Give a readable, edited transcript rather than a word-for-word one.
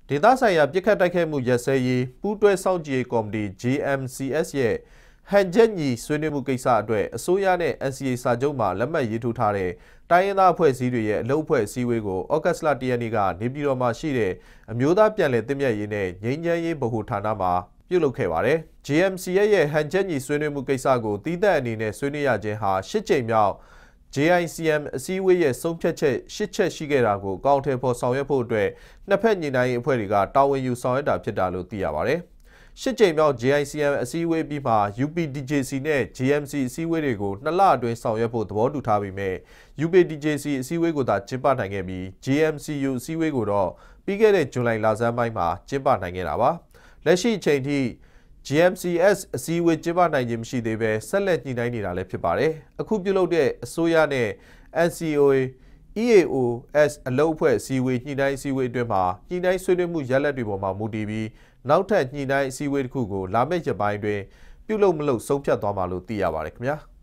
ဒေသဆိုင်ရာပြစ်ခတ်တိုက်ခိုက်မှုရက်စဲရေးပူးတွဲစောင့်ကြည့်ရေးကော်မတီ JMCS ရဲ့ဟန်ချက်ညီဆွေးနွေးမှုကိစ္စအတွက်အစိုးရနဲ့ NCA စာချုပ်မှာလက်မှတ်ရေးထိုးထားတဲ့တိုင်းရင်းသားအဖွဲ့အစည်းတွေရဲ့အလုပ်အဖွဲ့အစည်းအဝေးကိုဩဂတ်စ်လ1ရက်နေ့ကနေပြည်တော်မှာရှိတဲ့အမျိုးသားပြန်လည်သင့်မြတ်ရေးနဲ့ငြိမ်းချမ်းရေးဗဟိုဌာနမှာပြုလုပ်ခဲ့ပါတယ်။ JMCS ရဲ့ဟန်ချက်ညီဆွေးနွေးမှုကိစ္စကိုတီးသန့်အနေနဲ့ဆွေးနွေးရခြင်းဟာ၈ကြိမ်မြောက် JICM အစည်းအဝေးရဲ့ဆုံးဖြတ်ချက်၈ချက်ရှိခဲ့တာကိုအကောင့်ထဲပေါ်ဆောင်ရွက်ဖို့အတွက်နှစ်ဖက်ညီနိုင်ရေးအဖွဲ့တွေကတာဝန်ယူဆောင်ရွက်တာဖြစ်တာလို့သိရပါတယ်။၈ကြိမ်မြောက် JICM အစည်းအဝေးပြီးမှ UPDJC နဲ့ JMC အစည်းအဝေးတွေကို2လအတွင်းဆောင်ရွက်ဖို့သဘောတူထားပေမဲ့ UPDJC အစည်းအဝေးကိုသာကျင်းပနိုင်ခဲ့ပြီး JMCU အစည်းအဝေးကိုတော့ပြီးခဲ့တဲ့ဇွန်လလဆန်းပိုင်းမှာကျင်းပနိုင်ခဲ့တာပါ။လက်ရှိအချိန်ထိ JMCS အစည်းအဝေးကျင်းပနိုင်ခြင်းမရှိသေးပဲဆက်လက်ညှိနှိုင်းနေတာလည်းဖြစ်ပါတယ်။အခုပြုလုပ်တဲ့အစိုးရနဲ့ NCOA EAOS အလုပ်အဖွဲ့အစည်းအဝေးညှိနှိုင်းအစည်းအဝေးအတွင်းမှာညှိနှိုင်းဆွေးနွေးမှုရလဒ်တွေပေါ်မှာမူတည်ပြီးနောက်ထပ်ညှိနှိုင်းအစည်းအဝေးတစ်ခုကိုလာမယ့်ရက်ပိုင်းတွင်ပြုလုပ်မလုပ်ဆုံးဖြတ်သွားမှာလို့သိရပါတယ်ခင်ဗျာ။